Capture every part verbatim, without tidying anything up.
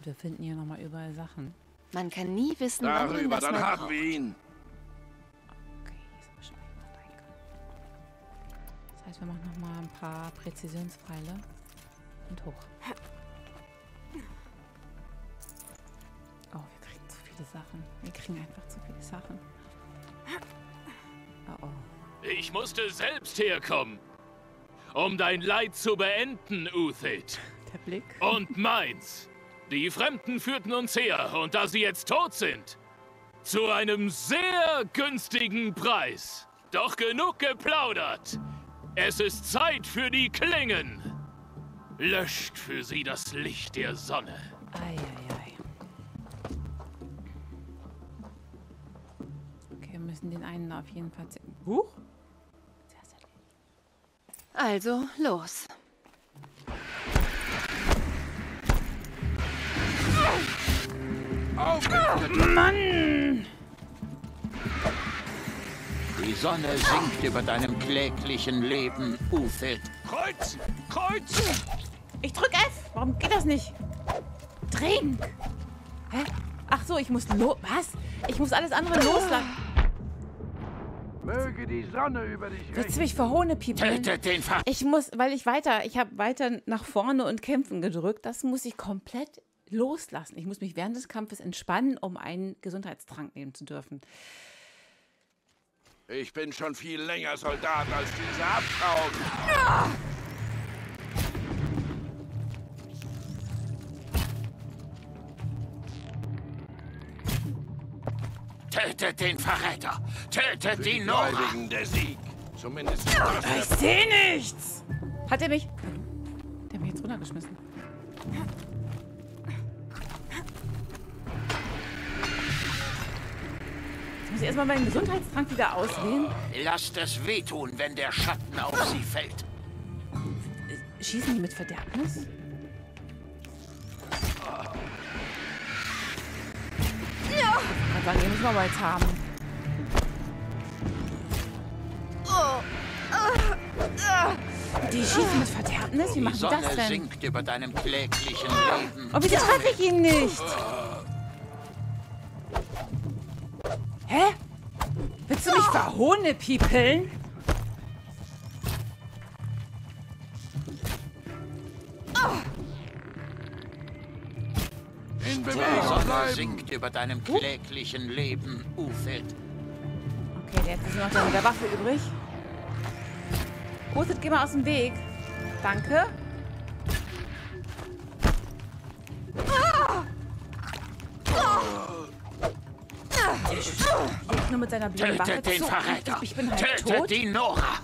wir finden hier nochmal überall Sachen. Man kann nie wissen, Darüber, wann man das dann mal haben braucht. wir ihn. Okay, hier ist aber schon mal jemand reingekommen. Das heißt, wir machen nochmal ein paar Präzisionspfeile. Und hoch. Oh, wir kriegen zu viele Sachen. Wir kriegen einfach zu viele Sachen. Oh, oh. Ich musste selbst herkommen, um dein Leid zu beenden, Uthid. Der Blick. Und meins. Die Fremden führten uns her, und da sie jetzt tot sind, zu einem sehr günstigen Preis. Doch genug geplaudert. Es ist Zeit für die Klingen. Löscht für sie das Licht der Sonne. Eieiei. Okay, wir müssen den einen auf jeden Fall... Huch! Also, los. Mann! Die Sonne sinkt über deinem kläglichen Leben, Uthid. Kreuz! Kreuz! Ich drück F! Warum geht das nicht? Trink! Hä? Ach so, ich muss los... Was? Ich muss alles andere loslassen. Möge die Sonne über dich Willst du mich verhohnepiepeln? Tötet den Ver... Ich muss, weil ich weiter... Ich habe weiter nach vorne und kämpfen gedrückt. Das muss ich komplett loslassen. Ich muss mich während des Kampfes entspannen, um einen Gesundheitstrank nehmen zu dürfen. Ich bin schon viel länger Soldat als diese Abtraum. Tötet den Verräter! Tötet Für die die Nora! Gläubigen der Sieg. Zumindest ist das Ich der... sehe nichts! Hat er mich... Der hat mich jetzt runtergeschmissen. Jetzt muss ich erstmal meinen Gesundheitstrank wieder auswählen. Lasst es wehtun, wenn der Schatten auf sie fällt. Schießen die mit Verderbnis? Ja. Ich kann sagen, den müssen wir aber jetzt haben. Die schießen mit Verderbnis? Wie Die machen die Sonne das denn? sinkt über deinem kläglichen Leben. Oh, wieso treffe ich ihn nicht? Hä? Willst du mich verhohnepiepeln? In Die Bewegung Sonne bleiben. sinkt über deinem kläglichen Leben, Uthid. Okay, jetzt ist nur noch der mit der Waffe übrig. Uthid, geh mal aus dem Weg. Danke. Der schlägt nur mit seiner blöden Waffe Tötet den zu. Verräter! Ich bin halt Tötet tot. die Nora!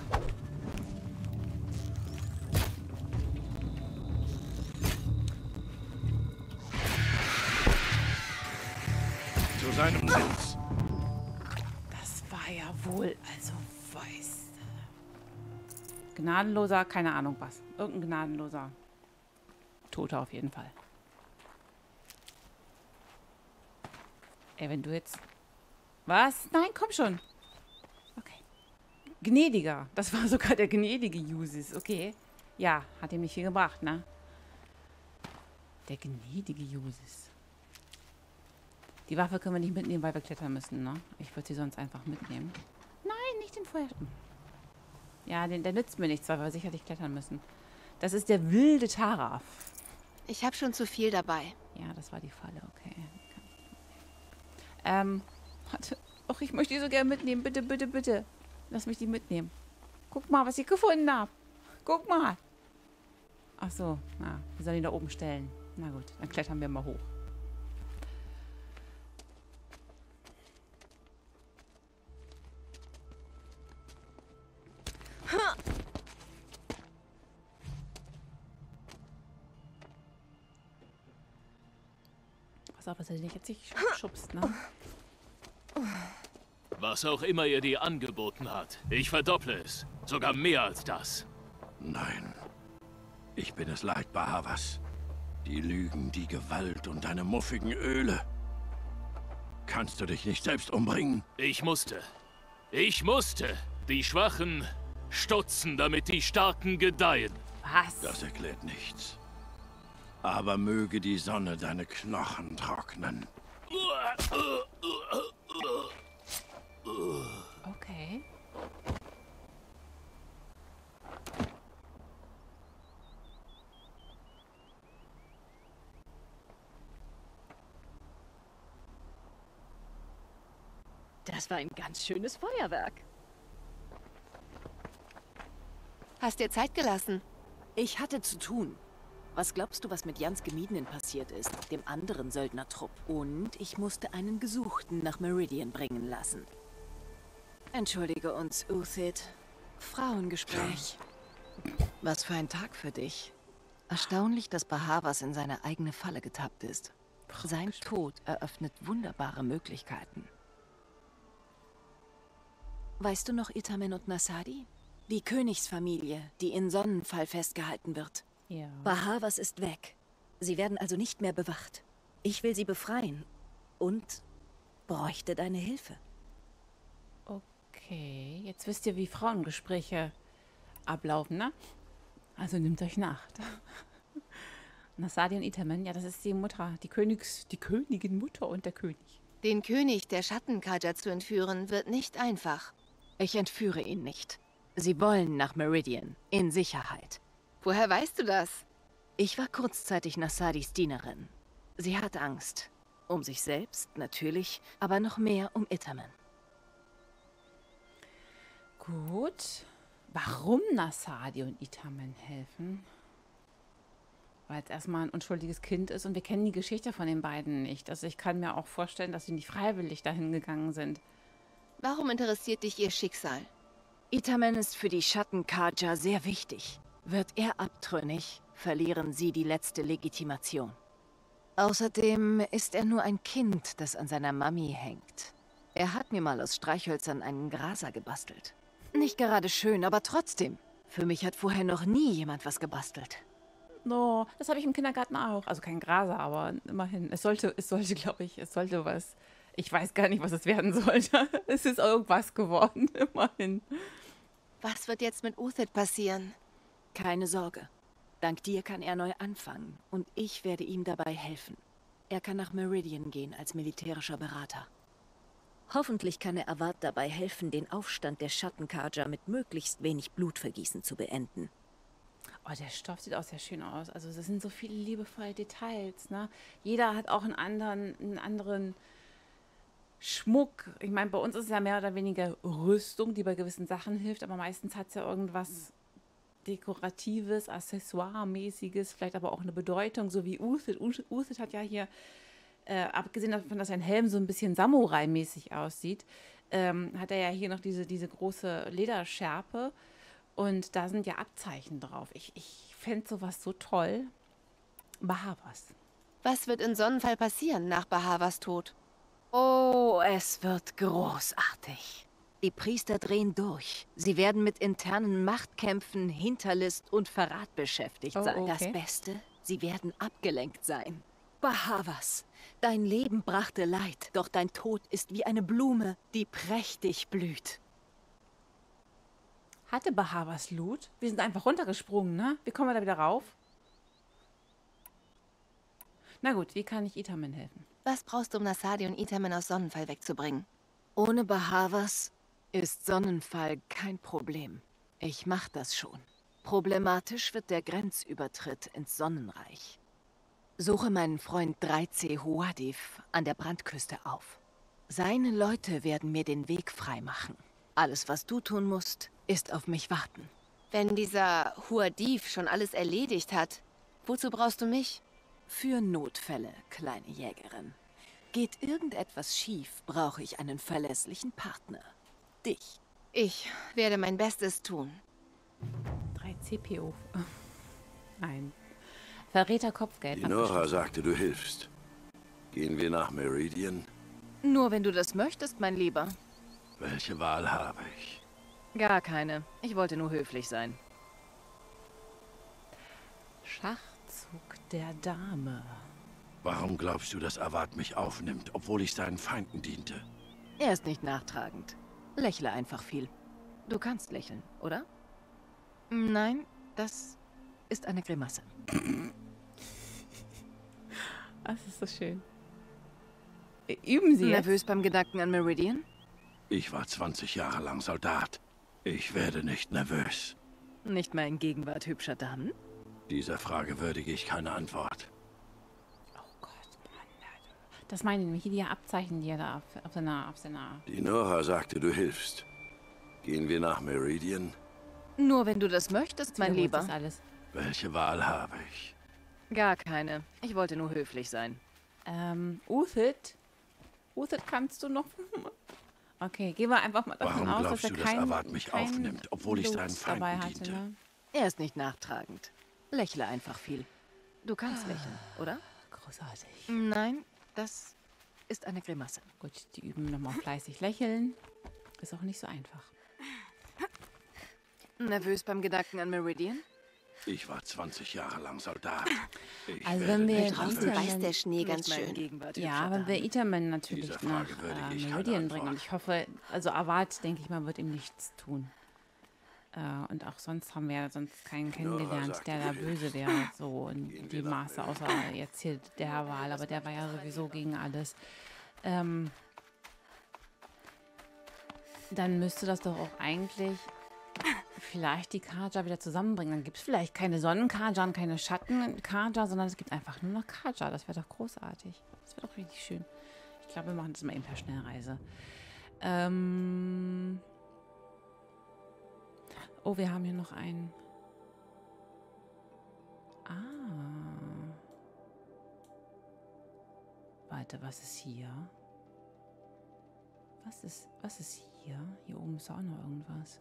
Zu seinem Sitz. Das war ja wohl, also weiß. Gnadenloser, keine Ahnung was. Irgendein gnadenloser. Toter auf jeden Fall. Ey, wenn du jetzt... Was? Nein, komm schon. Okay. Gnädiger. Das war sogar der gnädige Jusis. Okay. Ja, hat ihm nicht viel gebracht, ne? Der gnädige Jusis. Die Waffe können wir nicht mitnehmen, weil wir klettern müssen, ne? Ich würde sie sonst einfach mitnehmen. Nein, nicht den Feuer... Ja, den, der nützt mir nichts, weil wir sicherlich klettern müssen. Das ist der wilde Taraf. Ich habe schon zu viel dabei. Ja, das war die Falle, okay. Ähm, warte. Och, ich möchte die so gerne mitnehmen. Bitte, bitte, bitte. Lass mich die mitnehmen. Guck mal, was ich gefunden habe. Guck mal. Ach so, na, wir sollen die da oben stellen. Na gut, dann klettern wir mal hoch. Pass auf, dass er dich jetzt nicht schubst, ne? Was auch immer ihr dir angeboten hat, ich verdopple es. Sogar mehr als das. Nein. Ich bin es leid, Bahavas. Die Lügen, die Gewalt und deine muffigen Öle. Kannst du dich nicht selbst umbringen? Ich musste. Ich musste. Die Schwachen stutzen, damit die Starken gedeihen. Was? Das erklärt nichts. Aber möge die Sonne deine Knochen trocknen. Okay. Das war ein ganz schönes Feuerwerk. Hast dir Zeit gelassen? Ich hatte zu tun. Was glaubst du, was mit Jans Gemiedenen passiert ist, dem anderen Söldnertrupp? Und ich musste einen Gesuchten nach Meridian bringen lassen. Entschuldige uns, Uthid. Frauengespräch. Was für ein Tag für dich. Erstaunlich, dass Bahavas in seine eigene Falle getappt ist. Sein Tod eröffnet wunderbare Möglichkeiten. Weißt du noch Itamen und Nasadi? Die Königsfamilie, die in Sonnenfall festgehalten wird. Ja. Bahavas ist weg. Sie werden also nicht mehr bewacht. Ich will sie befreien. Und bräuchte deine Hilfe. Okay, jetzt wisst ihr, wie Frauengespräche ablaufen, ne? Also nehmt euch Nacht. Nasadi und Itamen, ja, das ist die Mutter, die Königs, die Königin Mutter und der König. Den König der Schattenkaja zu entführen, wird nicht einfach. Ich entführe ihn nicht. Sie wollen nach Meridian, in Sicherheit. Woher weißt du das? Ich war kurzzeitig Nasadis Dienerin. Sie hat Angst. Um sich selbst, natürlich, aber noch mehr um Itamen. Gut. Warum Nasadi und Itamen helfen? Weil es erstmal ein unschuldiges Kind ist und wir kennen die Geschichte von den beiden nicht. Also ich kann mir auch vorstellen, dass sie nicht freiwillig dahin gegangen sind. Warum interessiert dich ihr Schicksal? Itamen ist für die Schattenkaja sehr wichtig. Wird er abtrünnig, verlieren sie die letzte Legitimation. Außerdem ist er nur ein Kind, das an seiner Mami hängt. Er hat mir mal aus Streichhölzern einen Graser gebastelt. Nicht gerade schön, aber trotzdem. Für mich hat vorher noch nie jemand was gebastelt. No, das habe ich im Kindergarten auch. Also kein Graser, aber immerhin. Es sollte, es sollte, glaube ich, es sollte was. Ich weiß gar nicht, was es werden sollte. Es ist irgendwas geworden, immerhin. Was wird jetzt mit Uthid passieren? Keine Sorge. Dank dir kann er neu anfangen und ich werde ihm dabei helfen. Er kann nach Meridian gehen als militärischer Berater. Hoffentlich kann er Awad dabei helfen, den Aufstand der Schattenkaja mit möglichst wenig Blutvergießen zu beenden. Oh, der Stoff sieht auch sehr schön aus. Also es sind so viele liebevolle Details, ne? Jeder hat auch einen anderen, einen anderen Schmuck. Ich meine, bei uns ist es ja mehr oder weniger Rüstung, die bei gewissen Sachen hilft, aber meistens hat es ja irgendwas Dekoratives, Accessoire-mäßiges, vielleicht aber auch eine Bedeutung, so wie Uthid. Uthid hat ja hier, äh, abgesehen davon, dass sein Helm so ein bisschen Samurai-mäßig aussieht, ähm, hat er ja hier noch diese, diese große Lederschärpe und da sind ja Abzeichen drauf. Ich, ich fände sowas so toll. Bahavas. Was wird in Sonnenfall passieren nach Bahavas Tod? Oh, es wird großartig. Die Priester drehen durch. Sie werden mit internen Machtkämpfen, Hinterlist und Verrat beschäftigt Oh, sein. okay. Das Beste, sie werden abgelenkt sein. Bahavas, dein Leben brachte Leid, doch dein Tod ist wie eine Blume, die prächtig blüht. Hatte Bahavas Loot? Wir sind einfach runtergesprungen, ne? Wie kommen wir da wieder rauf? Na gut, wie kann ich Itamen helfen? Was brauchst du, um Nasadi und Itamen aus Sonnenfall wegzubringen? Ohne Bahavas ist Sonnenfall kein Problem. Ich mach das schon. Problematisch wird der Grenzübertritt ins Sonnenreich. Suche meinen Freund drei C Huadif an der Brandküste auf. Seine Leute werden mir den Weg freimachen. Alles, was du tun musst, ist auf mich warten. Wenn dieser Huadif schon alles erledigt hat, wozu brauchst du mich? Für Notfälle, kleine Jägerin. Geht irgendetwas schief, brauche ich einen verlässlichen Partner. Dich. Ich werde mein Bestes tun. drei C P O. Nein. Verräter Kopfgeld. Die Nora sagte, du hilfst. Gehen wir nach Meridian? Nur wenn du das möchtest, mein Lieber. Welche Wahl habe ich? Gar keine. Ich wollte nur höflich sein. Schachzug der Dame. Warum glaubst du, dass Awad mich aufnimmt, obwohl ich seinen Feinden diente? Er ist nicht nachtragend. Lächle einfach viel. Du kannst lächeln, oder? Nein, das ist eine Grimasse. Das ist so schön. Üben Sie jetzt? Nervös beim Gedanken an Meridian? Ich war zwanzig Jahre lang Soldat. Ich werde nicht nervös. Nicht mal in Gegenwart hübscher Damen? Dieser Frage würdige ich keine Antwort. Oh Gott, Mann. Das meine ich nämlich. Hier die Abzeichen, die er da auf, auf seiner... Auf seiner Die Nora sagte, du hilfst. Gehen wir nach Meridian? Nur wenn du das möchtest, mein wiederholt Lieber. das alles. Welche Wahl habe ich? Gar keine. Ich wollte nur höflich sein. Ähm, Uthid? Uthid, kannst du noch... Okay, gehen wir einfach mal davon Warum aus, glaubst dass er du, kein, dass Awad mich kein aufnimmt, obwohl ich Blut seinen dabei Feinden hatte, diente? ne? Er ist nicht nachtragend. Lächle einfach viel. Du kannst lächeln, oder? Großartig. Nein, das ist eine Grimasse. Gut, die üben nochmal fleißig lächeln. Ist auch nicht so einfach. Nervös beim Gedanken an Meridian? Ich war zwanzig Jahre lang Soldat. Ich Also werde wenn wir nicht Draußen nervös. weiß der Schnee ganz Nicht mal in schön. Gegenwart Ja, hübscher wenn wir Damen. Itaman natürlich Dieser nach Frage würde äh, ich keine Meridian Antwort. bringen. Und ich hoffe, also Awad, denke ich mal, wird ihm nichts tun. Äh, und auch sonst haben wir ja sonst keinen kennengelernt, sagt, der du da hilfst. böse wäre, so in Gehen wir dem nach Maße, außer jetzt hier der Herr Wahl, aber der war ja sowieso gegen alles. Ähm, dann müsste das doch auch eigentlich vielleicht die Kaja wieder zusammenbringen. Dann gibt es vielleicht keine Sonnen-Kaja und keine Schatten-Kaja, sondern es gibt einfach nur noch Kaja. Das wäre doch großartig. Das wäre doch richtig schön. Ich glaube, wir machen das mal eben per Schnellreise. Ähm oh, wir haben hier noch ein... Ah. Warte, was ist hier? Was ist, was ist hier? Hier oben ist auch noch irgendwas.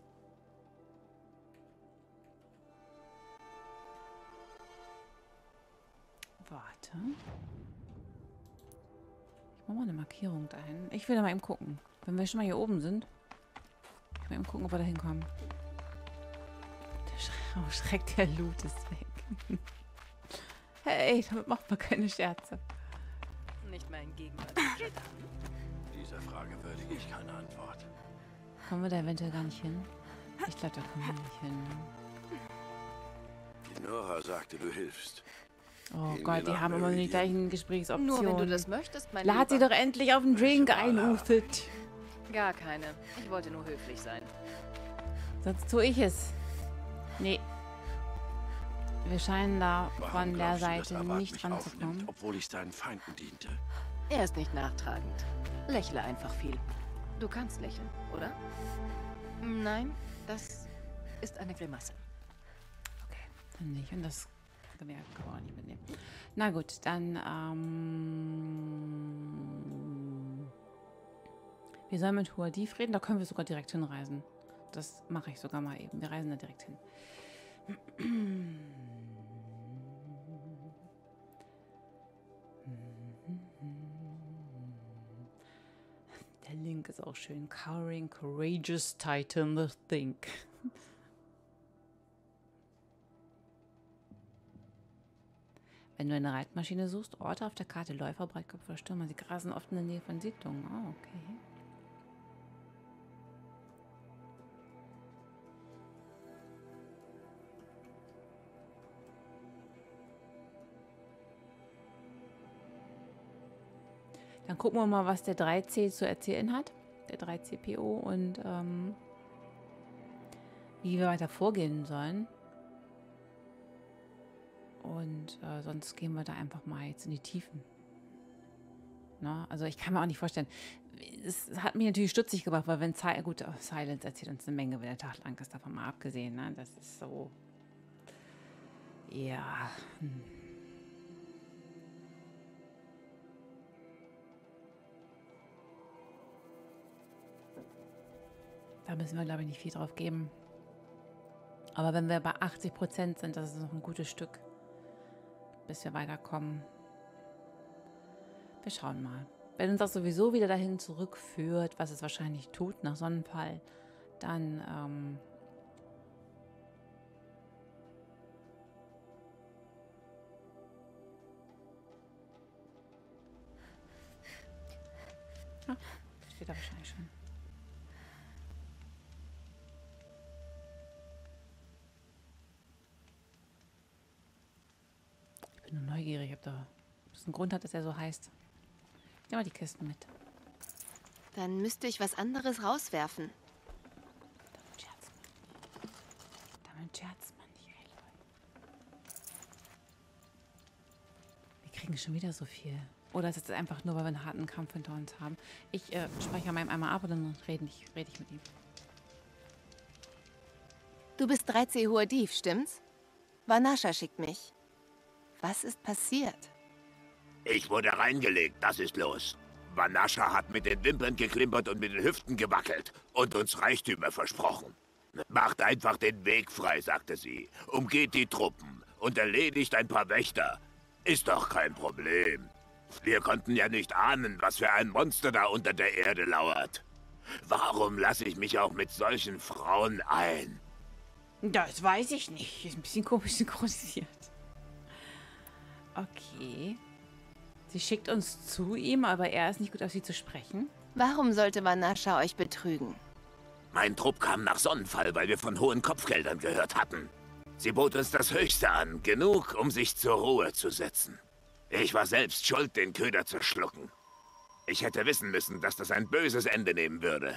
Warte. Ich mache mal eine Markierung dahin. Ich will da mal eben gucken. Wenn wir schon mal hier oben sind. Ich will mal eben gucken, ob wir da hinkommen. Der Sch oh, Schreck, der Loot ist weg. Hey, damit macht man keine Scherze. Nicht mal in Gegenwart hübscher Damen. Dieser Frage würdige ich keine Antwort. Kommen wir da eventuell gar nicht hin? Ich glaube, da kommen wir nicht hin. Die Nora sagte, du hilfst. Oh Gehen Gott, wir die nach haben immer nur die Meridian? gleichen Gesprächsoptionen. Nur wenn du das möchtest, mein Lad sie Lieber. doch endlich auf den Drink ein, Uthid. Gar keine. Ich wollte nur höflich sein. Sonst tue ich es. Nee. Wir scheinen da Warum von der glaubst du, dass Seite Awad nicht mich ranzukommen. aufnimmt, obwohl ich seinen Feinden diente? Er ist nicht nachtragend. Lächle einfach viel. Du kannst lächeln, oder? Nein, das ist eine Grimasse. Okay, dann nicht. Und das Gewehr kann man auch nicht mitnehmen. Na gut, dann, ähm... wir sollen mit Huadiv reden. Da können wir sogar direkt hinreisen. Das mache ich sogar mal eben. Wir reisen da direkt hin. Der Link ist auch schön. Cowering Courageous Titan the Think. Wenn du eine Reitmaschine suchst, Orte auf der Karte, Läufer, Breitköpfe oder Stürmer. Sie grasen oft in der Nähe von Siedlungen. Oh, okay. Dann gucken wir mal, was der drei C zu erzählen hat. Der drei C P O und ähm, wie wir weiter vorgehen sollen. Und äh, sonst gehen wir da einfach mal jetzt in die Tiefen. Na, also ich kann mir auch nicht vorstellen. Es hat mich natürlich stutzig gemacht, weil wenn Sil gut, oh, Silence erzählt uns eine Menge, wenn der Tag lang ist, davon mal abgesehen. Ne? Das ist so. Ja. Hm. Da müssen wir, glaube ich, nicht viel drauf geben. Aber wenn wir bei achtzig Prozent sind, das ist noch ein gutes Stück, bis wir weiterkommen. Wir schauen mal. Wenn uns das sowieso wieder dahin zurückführt, was es wahrscheinlich tut nach Sonnenfall, dann ähm, ah, steht da wahrscheinlich schon. Ich bin nur neugierig, ob da es einen Grund hat, dass er so heißt. Ich nehme mal die Kisten mit. Dann müsste ich was anderes rauswerfen. Damit scherzt man nicht. Damit scherzt man nicht, ey, Leute. Wir kriegen schon wieder so viel. Oder ist es jetzt einfach nur, weil wir einen harten Kampf hinter uns haben? Ich äh, speichere meinem einmal ab und dann rede ich, red ich mit ihm. Du bist drei C hoher Dieb, stimmt's? Vanasha schickt mich. Was ist passiert? Ich wurde reingelegt, das ist los. Vanasha hat mit den Wimpern geklimpert und mit den Hüften gewackelt und uns Reichtümer versprochen. Macht einfach den Weg frei, sagte sie. Umgeht die Truppen und erledigt ein paar Wächter. Ist doch kein Problem. Wir konnten ja nicht ahnen, was für ein Monster da unter der Erde lauert. Warum lasse ich mich auch mit solchen Frauen ein? Das weiß ich nicht. Ist ein bisschen komisch synchronisiert. Okay. Sie schickt uns zu ihm, aber er ist nicht gut auf sie zu sprechen. Warum sollte Vanasha euch betrügen? Mein Trupp kam nach Sonnenfall, weil wir von hohen Kopfgeldern gehört hatten. Sie bot uns das Höchste an, genug, um sich zur Ruhe zu setzen. Ich war selbst schuld, den Köder zu schlucken. Ich hätte wissen müssen, dass das ein böses Ende nehmen würde.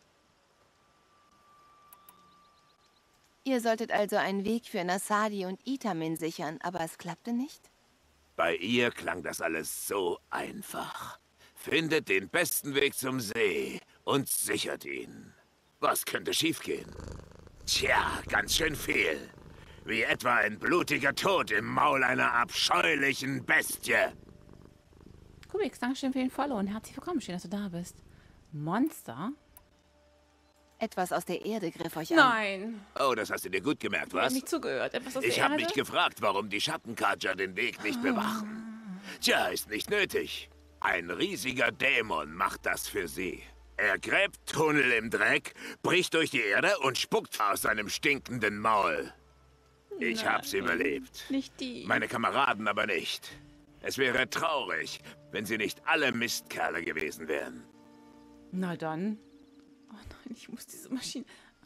Ihr solltet also einen Weg für Nasadi und Itamin sichern, aber es klappte nicht? Bei ihr klang das alles so einfach. Findet den besten Weg zum See und sichert ihn. Was könnte schiefgehen? Tja, ganz schön viel. Wie etwa ein blutiger Tod im Maul einer abscheulichen Bestie. Kubix, Dankeschön für den Follow und herzlich willkommen. Schön, dass du da bist. Monster? Etwas aus der Erde griff euch an. Nein. Oh, das hast du dir gut gemerkt, Ich habe was? nicht zugehört. Etwas aus Ich der habe Erde? mich gefragt, warum die Schattenkatscher den Weg nicht bewachen. Tja, ist nicht nötig. Ein riesiger Dämon macht das für sie. Er gräbt Tunnel im Dreck, bricht durch die Erde und spuckt aus seinem stinkenden Maul. Ich Nein. hab's überlebt. Nicht die. Meine Kameraden aber nicht. Es wäre traurig, wenn sie nicht alle Mistkerle gewesen wären. Na dann. Oh nein, ich muss diese Maschine...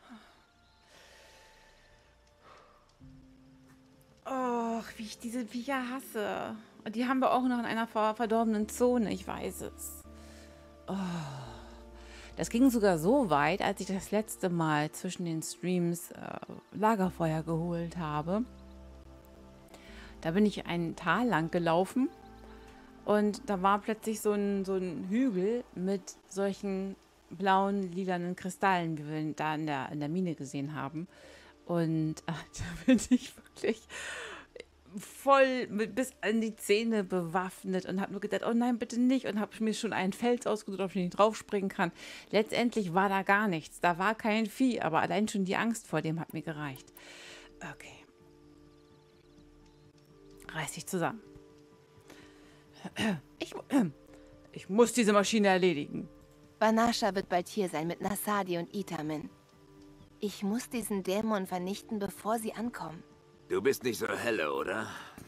Och, wie ich diese Viecher hasse. Und die haben wir auch noch in einer ver verdorbenen Zone, ich weiß es. Oh. Das ging sogar so weit, als ich das letzte Mal zwischen den Streams äh, Lagerfeuer geholt habe. Da bin ich ein Tal lang gelaufen und da war plötzlich so ein, so ein Hügel mit solchen blauen, lilanen Kristallen, wie wir da in der, in der Mine gesehen haben. Und ach, da bin ich wirklich voll mit, bis an die Zähne bewaffnet und habe nur gedacht, oh nein, bitte nicht. Und habe mir schon einen Fels ausgesucht, auf den ich draufspringen kann. Letztendlich war da gar nichts. Da war kein Vieh, aber allein schon die Angst vor dem hat mir gereicht. Okay. Reiß dich zusammen. Ich, ich muss diese Maschine erledigen. Vanasha wird bald hier sein mit Nasadi und Itamin. Ich muss diesen Dämon vernichten, bevor sie ankommen. Du bist nicht so helle, oder?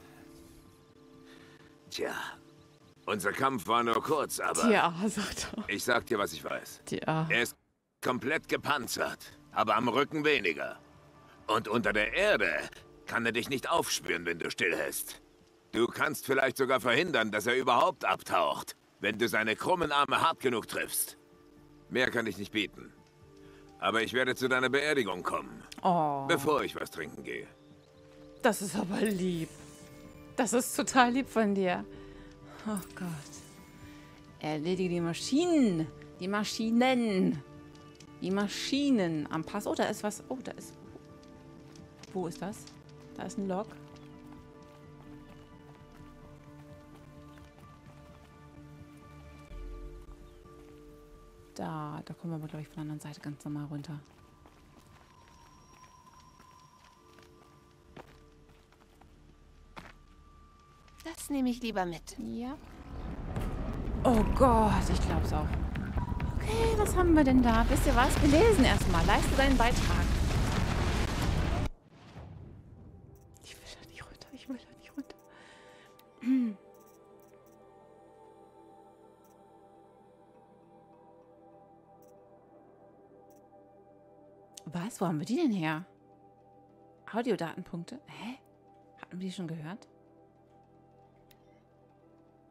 Tja, unser Kampf war nur kurz, aber... Tja, sagt er. Ich sag dir, was ich weiß. Tja. Er ist komplett gepanzert, aber am Rücken weniger. Und unter der Erde kann er dich nicht aufspüren, wenn du stillhältst. Du kannst vielleicht sogar verhindern, dass er überhaupt abtaucht, wenn du seine krummen Arme hart genug triffst. Mehr kann ich nicht bieten. Aber ich werde zu deiner Beerdigung kommen, Oh. bevor ich was trinken gehe. Das ist aber lieb. Das ist total lieb von dir. Oh Gott. Erledige die Maschinen. Die Maschinen. Die Maschinen am Pass. Oh, da ist was. Oh, da ist... Wo ist das? Da ist ein Log. Da, da kommen wir aber, glaube ich, von der anderen Seite ganz normal runter. Das nehme ich lieber mit. Ja. Oh Gott, ich glaube es auch. Okay, was haben wir denn da? Wisst ihr was? Wir lesen erstmal. Leiste deinen Beitrag. Ich will da nicht runter. Ich will da nicht runter. Hm. Was? Wo haben wir die denn her? Audiodatenpunkte? Hä? Hatten wir die schon gehört?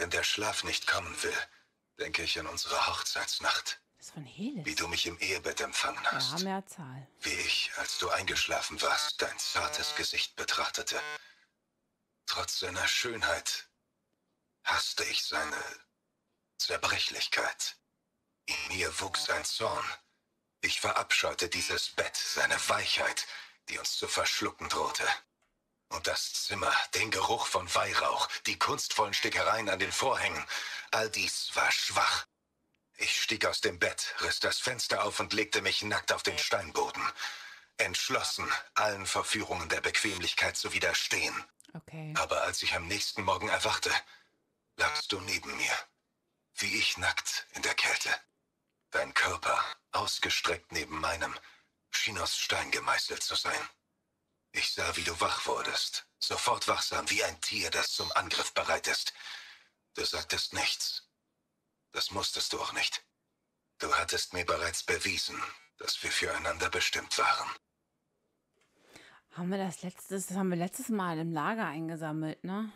wenn der Schlaf nicht kommen will, denke ich an unsere Hochzeitsnacht. Das ist von Helis. Wie du mich im Ehebett empfangen hast. Ja, Mehrzahl. Wie ich, als du eingeschlafen warst, dein zartes Gesicht betrachtete. Trotz seiner Schönheit hasste ich seine Zerbrechlichkeit. In mir wuchs ein Zorn. Ich verabscheute dieses Bett, seine Weichheit, die uns zu verschlucken drohte. Und das Zimmer, den Geruch von Weihrauch, die kunstvollen Stickereien an den Vorhängen, all dies war schwach. Ich stieg aus dem Bett, riss das Fenster auf und legte mich nackt auf den Steinboden. Entschlossen, allen Verführungen der Bequemlichkeit zu widerstehen. Okay. Aber als ich am nächsten Morgen erwachte, lagst du neben mir. Wie ich nackt in der Kälte. Dein Körper, ausgestreckt neben meinem, schien aus Stein gemeißelt zu sein. Ich sah, wie du wach wurdest. Sofort wachsam, wie ein Tier, das zum Angriff bereit ist. Du sagtest nichts. Das musstest du auch nicht. Du hattest mir bereits bewiesen, dass wir füreinander bestimmt waren. Haben wir das letztes, das haben wir letztes Mal im Lager eingesammelt, ne?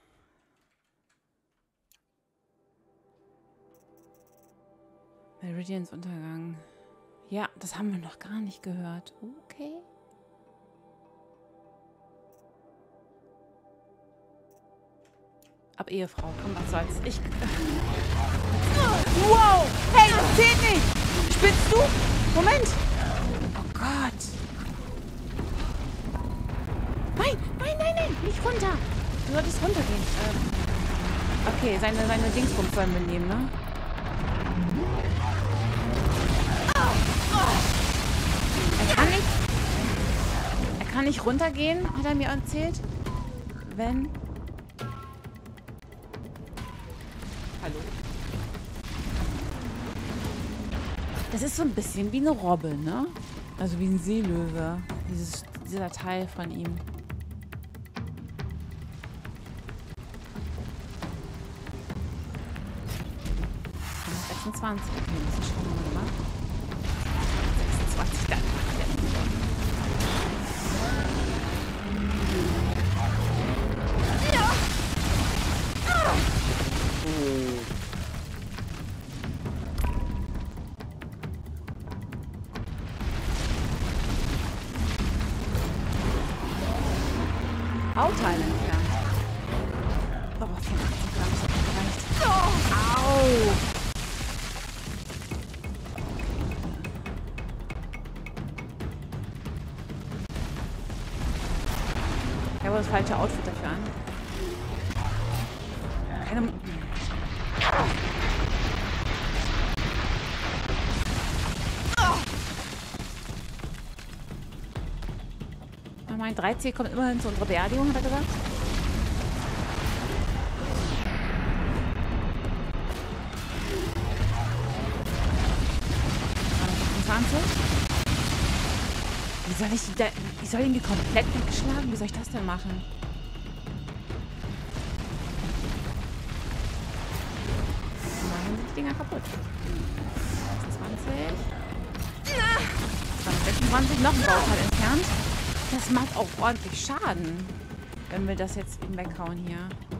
Meridians Untergang. Ja, das haben wir noch gar nicht gehört. Okay. Ab Ehefrau, komm, was soll's. Ich... Wow! Hey, das zählt nicht! Spinnst du? Moment! Oh Gott! Nein, nein, nein, nein! Nicht runter! Du solltest runtergehen. Ähm, okay, seine, seine Dingsbums sollen wir nehmen, ne? Er kann nicht... Er kann nicht runtergehen, hat er mir erzählt. Wenn... Hallo? Das ist so ein bisschen wie eine Robbe, ne? Also wie ein Seelöwe. Dieses, dieser Teil von ihm. sechsundzwanzig. Okay, das ist schon mal gemacht. sechsundzwanzig, dann macht der nicht schon. Bauteile entfernt. Oh, vierundachtzig Gramm ist auch gereicht. Oh, au! Ich habe das falsche Outfit dafür an. Keine... Mein drei C kommt immerhin zu unserer Beerdigung, hat er gesagt. fünfundzwanzig. Wie soll ich die da, ich soll ihn die komplett wegschlagen? Wie soll ich das denn machen? Machen sind die Dinger kaputt. zwanzig. sechsundzwanzig, noch ein Bauteil entfernt. Das macht auch ordentlich Schaden, wenn wir das jetzt eben weghauen hier.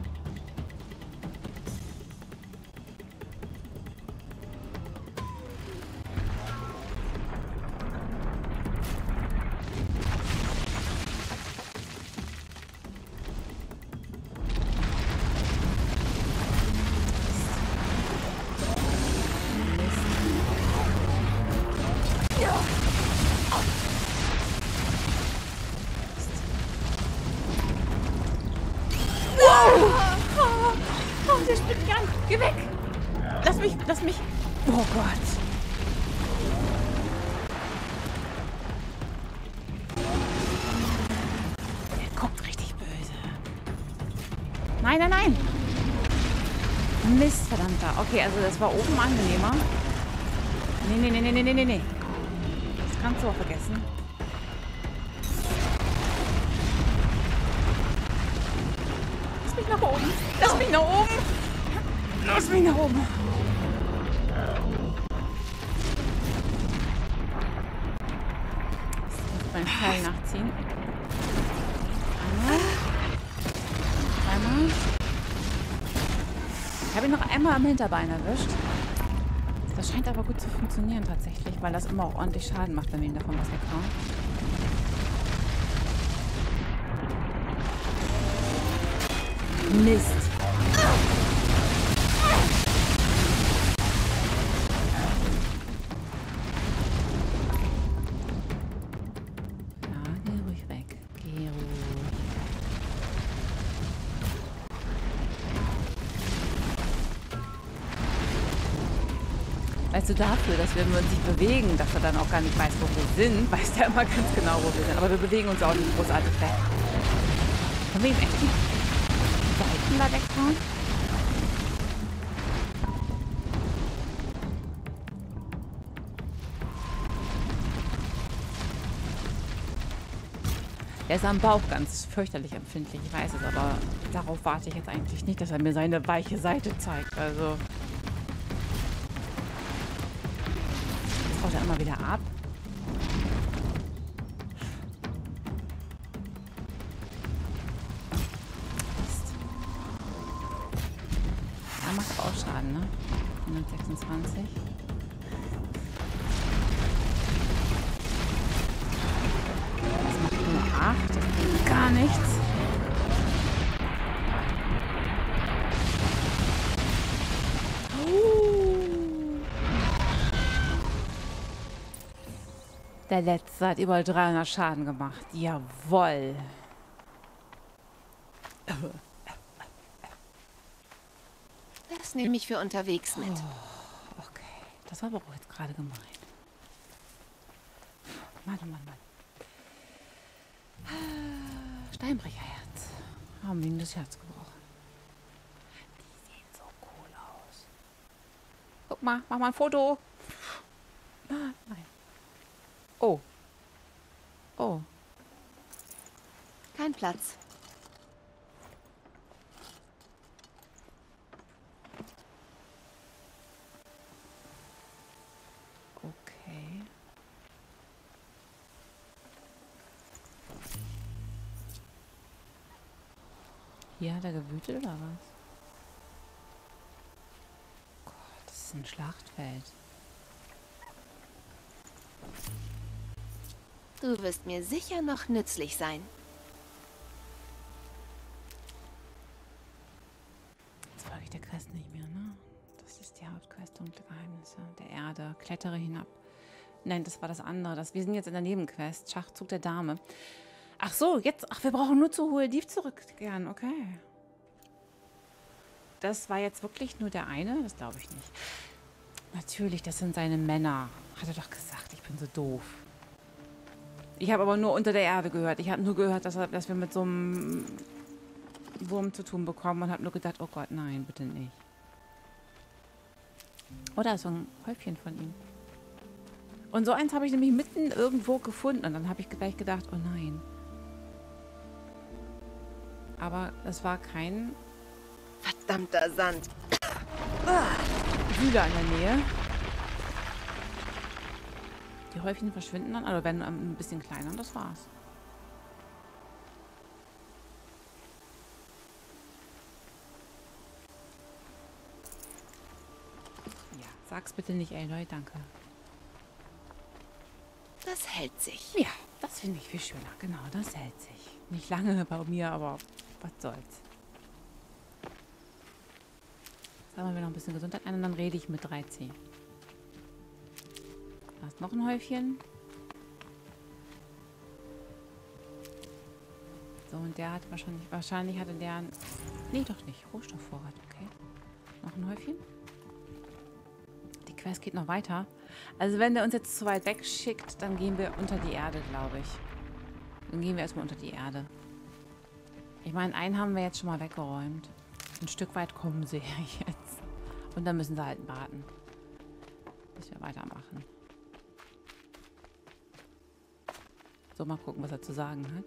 Geh weg! Lass mich, lass mich... Oh Gott! Der guckt richtig böse. Nein, nein, nein! Mist, verdammter. Okay, also das war oben angenehmer. Nee, nee, nee, nee, nee, nee, nee. Das kannst du auch vergessen. Lass mich nach oben! Lass mich nach oben! Lass mich nach oben! Ich muss meinen Pfeil nachziehen. Einmal. Einmal. Ich habe ihn noch einmal am Hinterbein erwischt. Das scheint aber gut zu funktionieren tatsächlich, weil das immer auch ordentlich Schaden macht, wenn wir ihm davon was weghauen. Mist. Weißt du, dafür, dass wir uns nicht bewegen, dass er dann auch gar nicht weiß, wo wir sind, weiß der immer ganz genau, wo wir sind. Aber wir bewegen uns auch nicht großartig weg. Können wir ihm echt die Seiten da weghauen? Er ist am Bauch ganz fürchterlich empfindlich, ich weiß es, aber darauf warte ich jetzt eigentlich nicht, dass er mir seine weiche Seite zeigt. Also... haut er immer wieder ab. Mist. Er macht aber auch Schaden, ne? hundertsechsundzwanzig. Das macht nur acht. Das bringt gar nichts. Der letzte hat über dreihundert Schaden gemacht. Jawoll. Das nehme ich für unterwegs mit. Oh, okay. Das war aber auch jetzt gerade gemein. Mann, oh Mann, Mann. Steinbrecherherz. Haben wir ihm das Herz gebrochen. Die sehen so cool aus. Guck mal, mach mal ein Foto. Nein. Oh. Oh. Kein Platz. Okay. Hier hat er gewütet oder was? Gott, das ist ein Schlachtfeld. Du wirst mir sicher noch nützlich sein. Jetzt folge ich der Quest nicht mehr, ne? Das ist die Hauptquest, dunkle Geheimnisse der Erde. Klettere hinab. Nein, das war das andere. Das, wir sind jetzt in der Nebenquest. Schachzug der Dame. Ach so, jetzt. Ach, wir brauchen nur zu Hohe Dief zurückkehren. Okay. Das war jetzt wirklich nur der eine? Das glaube ich nicht. Natürlich, das sind seine Männer. Hat er doch gesagt, ich bin so doof. Ich habe aber nur unter der Erde gehört. Ich habe nur gehört, dass, er, dass wir mit so einem Wurm zu tun bekommen und habe nur gedacht, oh Gott, nein, bitte nicht. Oder so ein Häufchen von ihm. Und so eins habe ich nämlich mitten irgendwo gefunden und dann habe ich gleich gedacht, oh nein. Aber es war kein... Verdammter Sand. Wühler in der Nähe. Die Häufchen verschwinden dann, also werden ein bisschen kleiner und das war's. Ja, sag's bitte nicht, Aloy, danke. Das hält sich. Ja, das finde ich viel schöner. Genau, das hält sich. Nicht lange bei mir, aber was soll's. Sammeln wir noch ein bisschen Gesundheit ein und dann rede ich mit drei C. Da ist noch ein Häufchen. So, und der hat wahrscheinlich, wahrscheinlich hatte der einen, nee, doch nicht, Rohstoffvorrat, okay. Noch ein Häufchen. Die Quest geht noch weiter. Also wenn der uns jetzt zu weit weg schickt, dann gehen wir unter die Erde, glaube ich. Dann gehen wir erstmal unter die Erde. Ich meine, einen haben wir jetzt schon mal weggeräumt. Ein Stück weit kommen sie jetzt. Und dann müssen sie halt warten, bis wir weitermachen. So, mal gucken, was er zu sagen hat.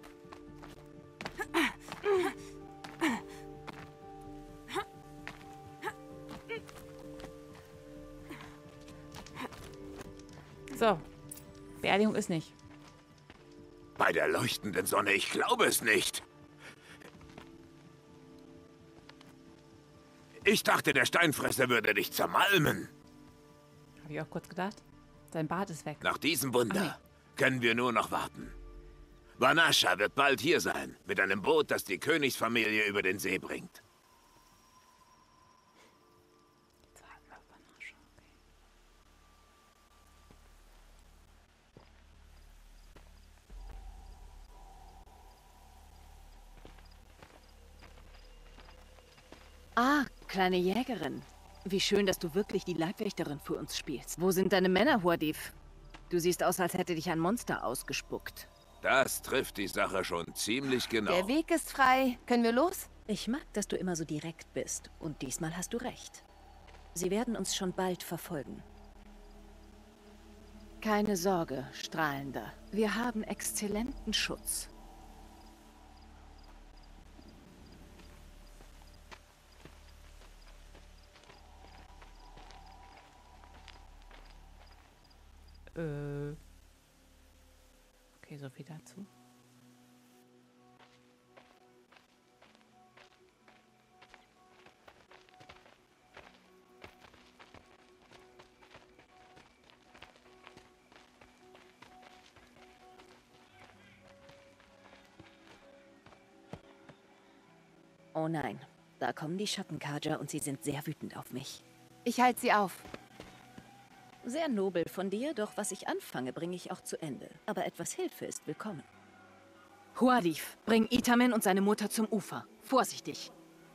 So, Beerdigung ist nicht. Bei der leuchtenden Sonne, ich glaube es nicht. Ich dachte, der Steinfresser würde dich zermalmen. Habe ich auch kurz gedacht. Sein Bart ist weg. Nach diesem Wunder können wir nur noch warten. Vanasha wird bald hier sein, mit einem Boot, das die Königsfamilie über den See bringt. Jetzt warten wir auf Vanasha, okay. Ah, kleine Jägerin. Wie schön, dass du wirklich die Leibwächterin für uns spielst. Wo sind deine Männer, Huadif? Du siehst aus, als hätte dich ein Monster ausgespuckt. Das trifft die Sache schon ziemlich genau. Der Weg ist frei. Können wir los? Ich mag, dass du immer so direkt bist. Und diesmal hast du recht. Sie werden uns schon bald verfolgen. Keine Sorge, Strahlender. Wir haben exzellenten Schutz. Äh. Okay, so viel dazu. Oh nein, da kommen die Schattenkarja und sie sind sehr wütend auf mich. Ich halte sie auf. Sehr nobel von dir, doch was ich anfange, bringe ich auch zu Ende. Aber etwas Hilfe ist willkommen. Huadif, bring Itamen und seine Mutter zum Ufer. Vorsichtig.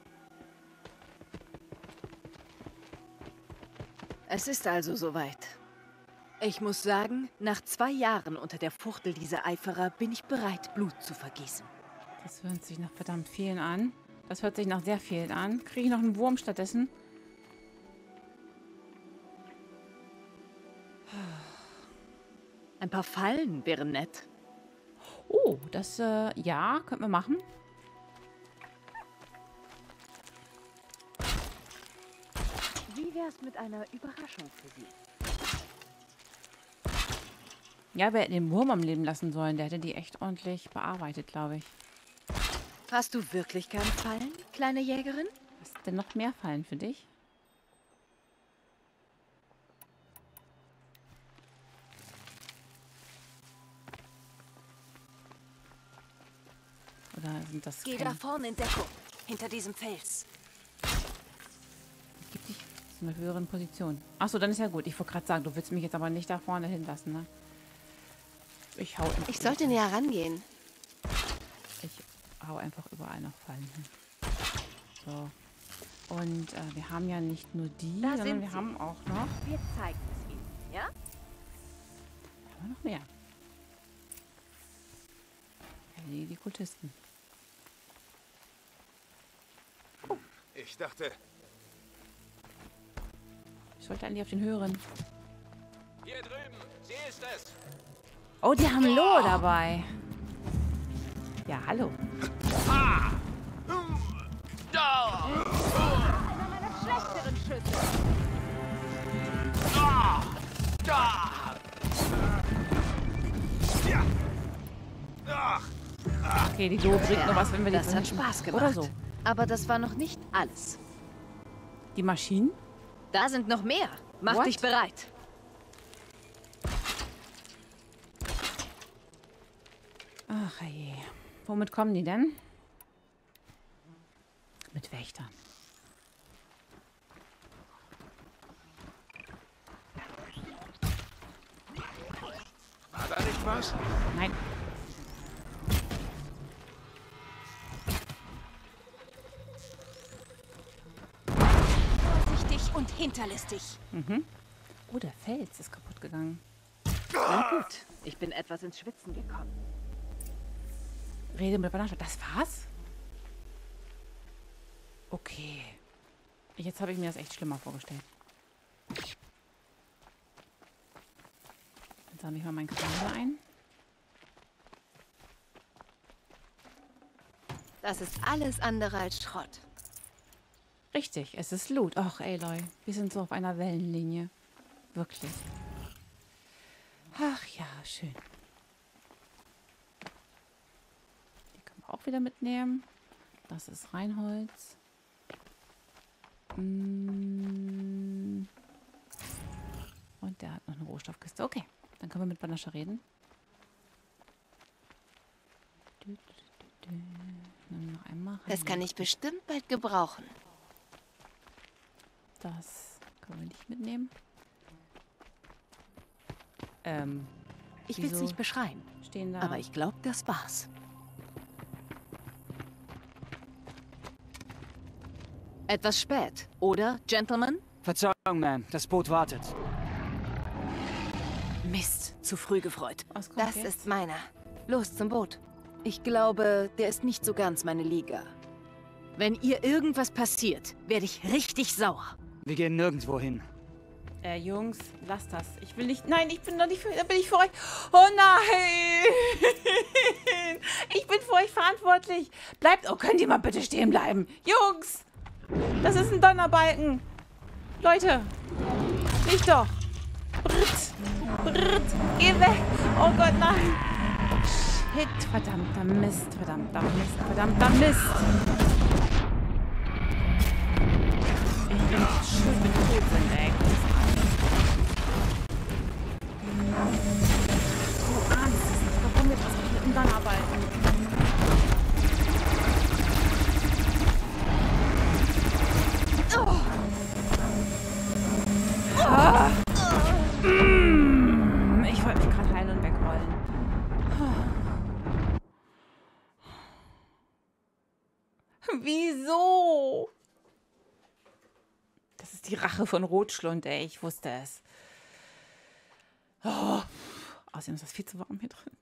Es ist also soweit. Ich muss sagen, nach zwei Jahren unter der Fuchtel dieser Eiferer bin ich bereit, Blut zu vergießen. Das hört sich nach verdammt vielen an. Das hört sich nach sehr vielen an. Kriege ich noch einen Wurm stattdessen? Ein paar Fallen wären nett. Oh, das, äh, ja, könnten wir machen. Wie wär's mit einer Überraschung für Sie? Ja, wir hätten den Wurm am Leben lassen sollen. Der hätte die echt ordentlich bearbeitet, glaube ich. Hast du wirklich keine Fallen, kleine Jägerin? Was ist denn noch mehr Fallen für dich? Oder sind das Geh keine... da vorne in Deckung, hinter diesem Fels. Gibt dich zu einer höheren Position. Achso, dann ist ja gut. Ich wollte gerade sagen, du willst mich jetzt aber nicht da vorne hinlassen, ne? Ich hau... Ich sollte näher rangehen. Ich hau einfach überall noch Fallen hin. So. Und äh, wir haben ja nicht nur die, Da sondern sind wir sie. haben auch noch... Wir zeigen es Ihnen, ja? Haben wir noch mehr. Ja, die, die Kultisten. Ich dachte... Ich sollte eigentlich auf den höheren. Hier drüben, sie ist es. Oh, die haben Lo dabei. Ja, hallo. Okay, die Lo bringt nur was, wenn wir die Das hat verhindern. Spaß gemacht. Oder so. Aber das war noch nicht alles. Die Maschinen? Da sind noch mehr. Mach What? dich bereit. Ach je. Womit kommen die denn? Mit Wächtern. War da nicht was? Nein. Vorsichtig und hinterlistig. Mhm. Oh, der Fels ist kaputt gegangen. Na gut, ich bin etwas ins Schwitzen gekommen. Rede mit Vanasha. Das war's? Okay. Jetzt habe ich mir das echt schlimmer vorgestellt. Dann sammle ich mal meinen Kram hier ein. Das ist alles andere als Schrott. Richtig, es ist Loot. Och, Aloy, wir sind so auf einer Wellenlinie. Wirklich. Ach ja, schön. Die können wir auch wieder mitnehmen. Das ist Reinholz. Mm. Und der hat noch eine Rohstoffkiste. Okay, dann können wir mit Banascha reden. Noch einmal. Das kann ich bestimmt bald gebrauchen. Das können wir nicht mitnehmen. Ähm. Ich will es wieso nicht beschreien, stehen da? aber ich glaube, das war's. Etwas spät, oder, Gentlemen? Verzeihung, Ma'am. Das Boot wartet. Mist, zu früh gefreut. Was kommt Das jetzt? ist meiner. Los zum Boot. Ich glaube, der ist nicht so ganz meine Liga. Wenn ihr irgendwas passiert, werde ich richtig sauer. Wir gehen nirgendwo hin. Äh, Jungs, lasst das. Ich will nicht. Nein, ich bin doch nicht für. Da bin ich für euch. Oh nein! Ich bin für euch verantwortlich. Bleibt. Oh, könnt ihr mal bitte stehen bleiben? Jungs! Das ist ein Donnerbalken. Leute. Nicht doch. Britt. Britt. Geh weg. Oh Gott, nein. Shit. Verdammter Mist. Verdammter Mist. Verdammter Mist. Ich bin schuld mit tot sind, ey. Du ahnst es nicht. Warum jetzt was mit dem Donnerbalken? Oh. Ah. Mm. Ich wollte mich gerade heilen und wegrollen. Wieso? Das ist die Rache von Rotschlund, ey. Ich wusste es. Oh. Außerdem ist das viel zu warm hier drin.